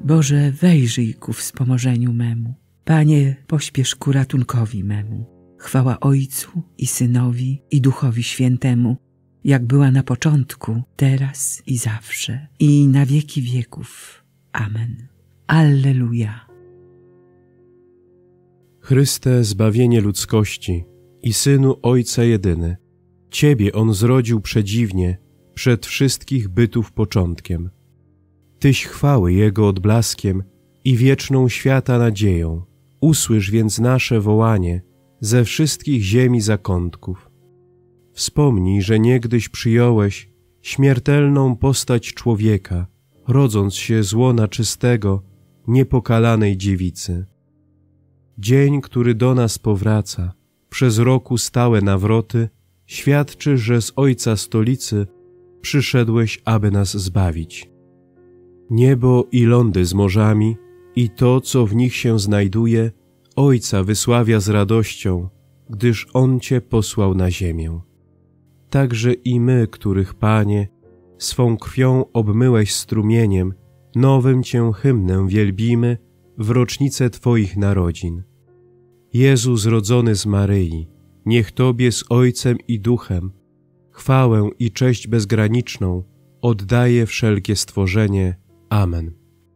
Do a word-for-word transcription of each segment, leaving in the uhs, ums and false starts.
Boże, wejrzyj ku wspomożeniu memu. Panie, pośpiesz ku ratunkowi memu. Chwała Ojcu i Synowi i Duchowi Świętemu, jak była na początku, teraz i zawsze, i na wieki wieków. Amen. Alleluja. Chryste, zbawienie ludzkości i Synu Ojca jedyny, Ciebie On zrodził przedziwnie, przed wszystkich bytów początkiem. Tyś chwały Jego odblaskiem i wieczną świata nadzieją. Usłysz więc nasze wołanie ze wszystkich ziemi zakątków. Wspomnij, że niegdyś przyjąłeś śmiertelną postać człowieka, rodząc się z łona czystego, niepokalanej dziewicy. Dzień, który do nas powraca, przez roku stałe nawroty, świadczy, że z Ojca stolicy przyszedłeś, aby nas zbawić. Niebo i lądy z morzami i to, co w nich się znajduje, Ojca wysławia z radością, gdyż On Cię posłał na ziemię. Także i my, których, Panie, swą krwią obmyłeś strumieniem, nowym Cię hymnem wielbimy w rocznicę Twoich narodzin. Jezu zrodzony z Maryi, niech Tobie z Ojcem i Duchem chwałę i cześć bezgraniczną oddaje wszelkie stworzenie. Amen.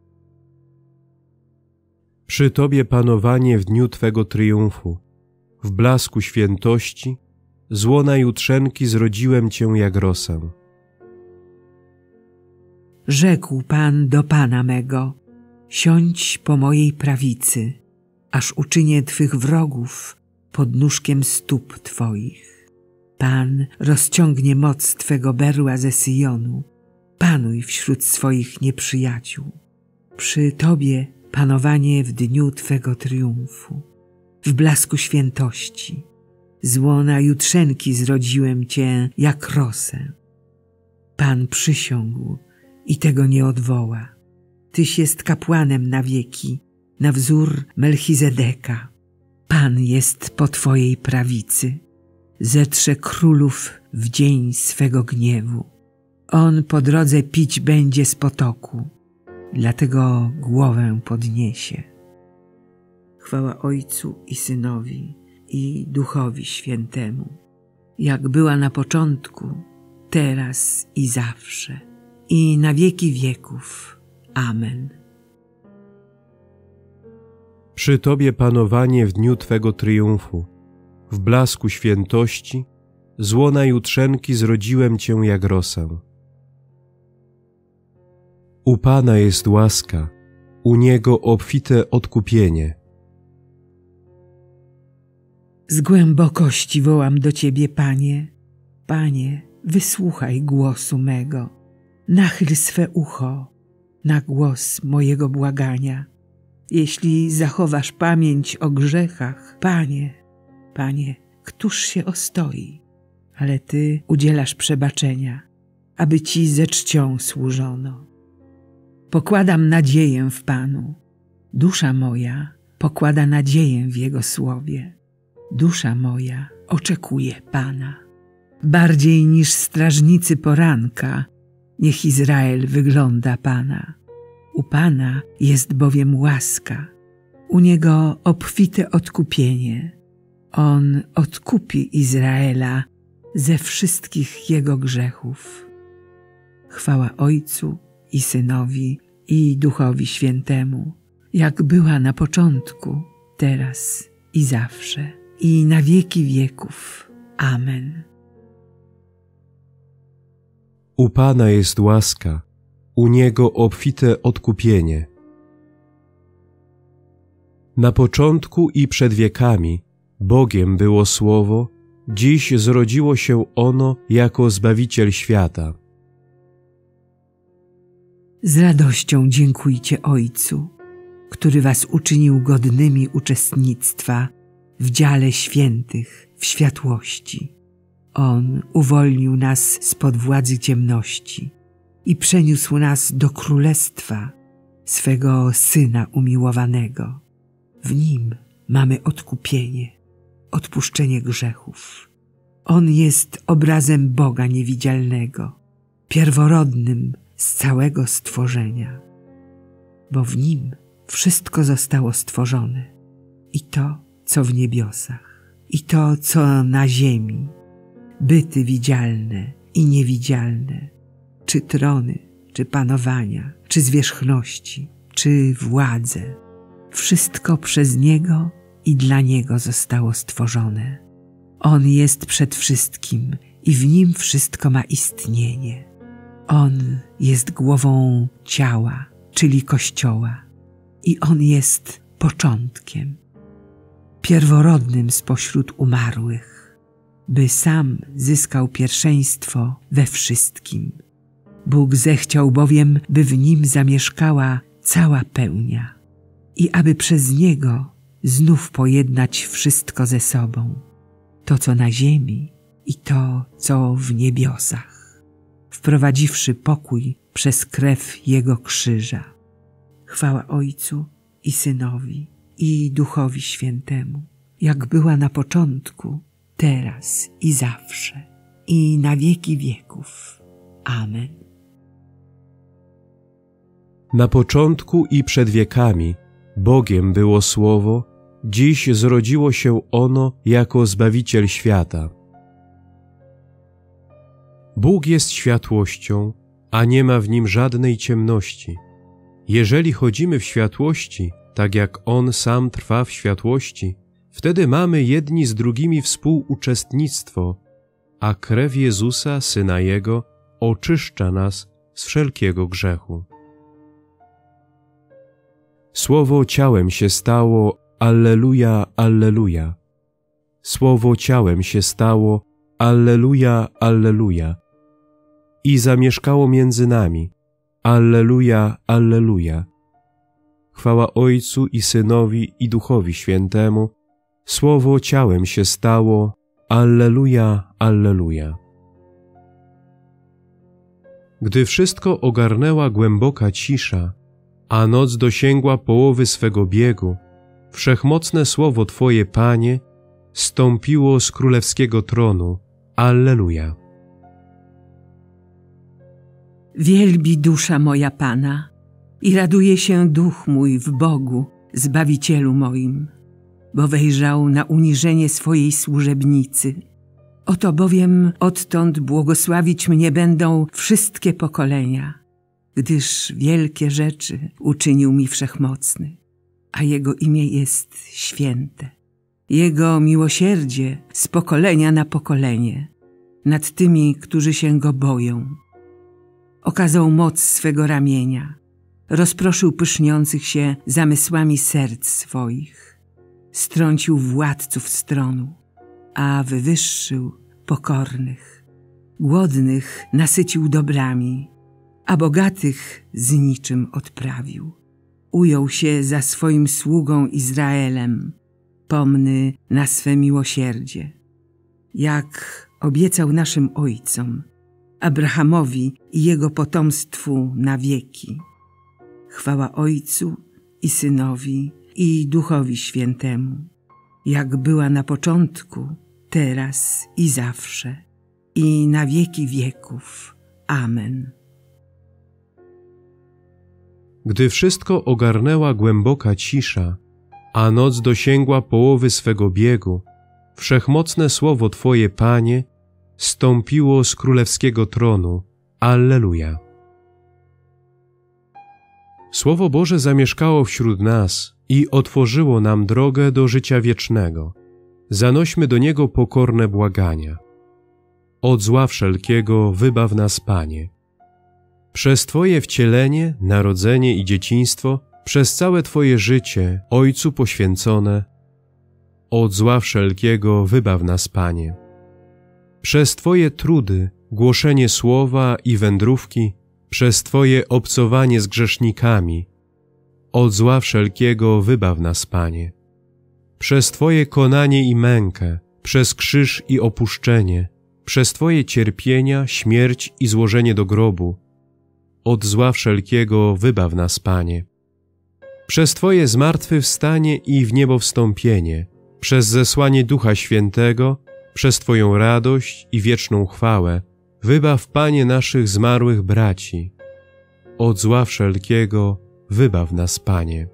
Przy Tobie panowanie w dniu Twego triumfu, w blasku świętości, z łona jutrzenki zrodziłem Cię jak rosę. Rzekł Pan do Pana mego, siądź po mojej prawicy, aż uczynię Twych wrogów podnóżkiem stóp Twoich. Pan rozciągnie moc Twego berła ze Syjonu, panuj wśród swoich nieprzyjaciół. Przy Tobie panowanie w dniu Twego triumfu, w blasku świętości, z łona jutrzenki zrodziłem Cię jak rosę. Pan przysiągł i tego nie odwoła. Tyś jest kapłanem na wieki, na wzór Melchizedeka. Pan jest po Twojej prawicy, zetrze królów w dzień swego gniewu. On po drodze pić będzie z potoku, dlatego głowę podniesie. Chwała Ojcu i Synowi i Duchowi Świętemu, jak była na początku, teraz i zawsze, i na wieki wieków. Amen. Przy Tobie panowanie w dniu Twego triumfu, w blasku świętości, z łona jutrzenki zrodziłem Cię jak rosę. U Pana jest łaska, u Niego obfite odkupienie. Z głębokości wołam do Ciebie, Panie. Panie, wysłuchaj głosu mego. Nachyl swe ucho na głos mojego błagania. Jeśli zachowasz pamięć o grzechach, Panie, Panie, któż się ostoi? Ale Ty udzielasz przebaczenia, aby Ci ze czcią służono. Pokładam nadzieję w Panu. Dusza moja pokłada nadzieję w Jego słowie. Dusza moja oczekuje Pana. Bardziej niż strażnicy poranka, niech Izrael wygląda Pana. U Pana jest bowiem łaska, u Niego obfite odkupienie. On odkupi Izraela ze wszystkich jego grzechów. Chwała Ojcu i Synowi i Duchowi Świętemu, jak była na początku, teraz i zawsze, i na wieki wieków. Amen. U Pana jest łaska, u Niego obfite odkupienie. Na początku i przed wiekami Bogiem było Słowo, dziś zrodziło się ono jako Zbawiciel świata. Z radością dziękujcie Ojcu, który was uczynił godnymi uczestnictwa w dziale świętych w światłości. On uwolnił nas spod władzy ciemności i przeniósł nas do królestwa swego Syna umiłowanego. W Nim mamy odkupienie, odpuszczenie grzechów. On jest obrazem Boga niewidzialnego, pierworodnym z całego stworzenia. bo w Nim wszystko zostało stworzone. I to, co w niebiosach, i to, co na ziemi, byty widzialne i niewidzialne, czy trony, czy panowania, czy zwierzchności, czy władze. Wszystko przez Niego i dla Niego zostało stworzone. On jest przed wszystkim i w Nim wszystko ma istnienie. On jest głową ciała, czyli Kościoła, i On jest początkiem, pierworodnym spośród umarłych, by sam zyskał pierwszeństwo we wszystkim. Bóg zechciał bowiem, by w Nim zamieszkała cała pełnia i aby przez Niego znów pojednać wszystko ze sobą, to co na ziemi i to co w niebiosach, wprowadziwszy pokój przez krew Jego krzyża. Chwała Ojcu i Synowi i Duchowi Świętemu, jak była na początku, teraz i zawsze, i na wieki wieków. Amen. Na początku i przed wiekami Bogiem było Słowo, dziś zrodziło się ono jako Zbawiciel świata. Bóg jest światłością, a nie ma w Nim żadnej ciemności. Jeżeli chodzimy w światłości, tak jak On sam trwa w światłości, wtedy mamy jedni z drugimi współuczestnictwo, a krew Jezusa, Syna Jego, oczyszcza nas z wszelkiego grzechu. Słowo ciałem się stało, alleluja, alleluja. Słowo ciałem się stało, alleluja, alleluja. I zamieszkało między nami, alleluja, alleluja. Chwała Ojcu i Synowi i Duchowi Świętemu. Słowo ciałem się stało, alleluja, alleluja. Gdy wszystko ogarnęła głęboka cisza, a noc dosięgła połowy swego biegu, wszechmocne słowo Twoje, Panie, stąpiło z królewskiego tronu. Alleluja. Wielbi dusza moja Pana i raduje się duch mój w Bogu, Zbawicielu moim, bo wejrzał na uniżenie swojej służebnicy. Oto bowiem odtąd błogosławić mnie będą wszystkie pokolenia, gdyż wielkie rzeczy uczynił mi Wszechmocny, a Jego imię jest święte. Jego miłosierdzie z pokolenia na pokolenie nad tymi, którzy się Go boją. Okazał moc swego ramienia, rozproszył pyszniących się zamysłami serc swoich, strącił władców stronu, a wywyższył pokornych. Głodnych nasycił dobrami, a bogatych z niczym odprawił. Ujął się za swoim sługą Izraelem, pomny na swe miłosierdzie, jak obiecał naszym ojcom, Abrahamowi i jego potomstwu na wieki. Chwała Ojcu i Synowi i Duchowi Świętemu, jak była na początku, teraz i zawsze, i na wieki wieków. Amen. Gdy wszystko ogarnęła głęboka cisza, a noc dosięgła połowy swego biegu, wszechmocne słowo Twoje, Panie, stąpiło z królewskiego tronu. Alleluja. Słowo Boże zamieszkało wśród nas i otworzyło nam drogę do życia wiecznego. Zanośmy do Niego pokorne błagania. Od zła wszelkiego wybaw nas, Panie. Przez Twoje wcielenie, narodzenie i dzieciństwo, przez całe Twoje życie, Ojcu poświęcone, od zła wszelkiego wybaw nas, Panie. Przez Twoje trudy, głoszenie słowa i wędrówki, przez Twoje obcowanie z grzesznikami, od zła wszelkiego wybaw nas, Panie. Przez Twoje konanie i mękę, przez krzyż i opuszczenie, przez Twoje cierpienia, śmierć i złożenie do grobu, od zła wszelkiego wybaw nas, Panie. Przez Twoje zmartwychwstanie i w niebo wstąpienie, przez zesłanie Ducha Świętego, przez Twoją radość i wieczną chwałę, wybaw, Panie, naszych zmarłych braci. Od zła wszelkiego wybaw nas, Panie.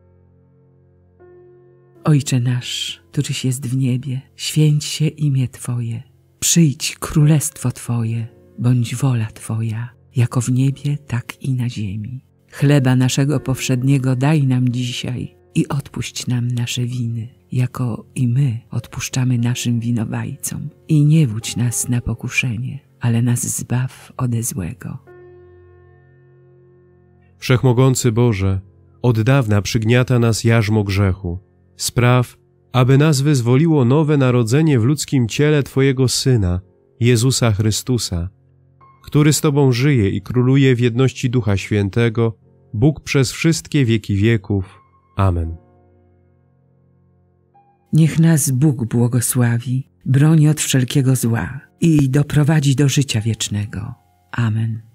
Ojcze nasz, któryś jest w niebie, święć się imię Twoje. Przyjdź królestwo Twoje, bądź wola Twoja, jako w niebie, tak i na ziemi. Chleba naszego powszedniego daj nam dzisiaj i odpuść nam nasze winy, jako i my odpuszczamy naszym winowajcom. I nie wódź nas na pokuszenie, ale nas zbaw ode złego. Wszechmogący Boże, od dawna przygniata nas jarzmo grzechu. Spraw, aby nas wyzwoliło nowe narodzenie w ludzkim ciele Twojego Syna, Jezusa Chrystusa, który z Tobą żyje i króluje w jedności Ducha Świętego, Bóg przez wszystkie wieki wieków. Amen. Niech nas Bóg błogosławi, broni od wszelkiego zła i doprowadzi do życia wiecznego. Amen.